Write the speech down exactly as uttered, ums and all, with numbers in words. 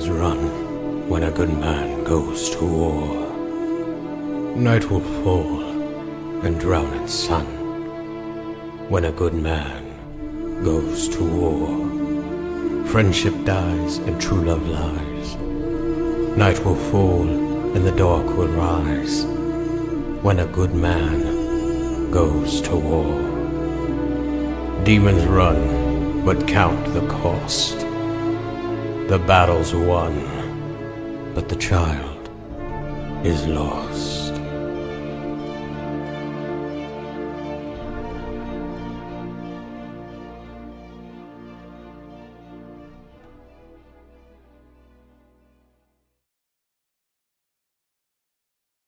Demons run when a good man goes to war. Night will fall and drown its sun when a good man goes to war. Friendship dies and true love lies. Night will fall and the dark will rise when a good man goes to war. Demons run, but count the cost. The battle's won, but the child is lost.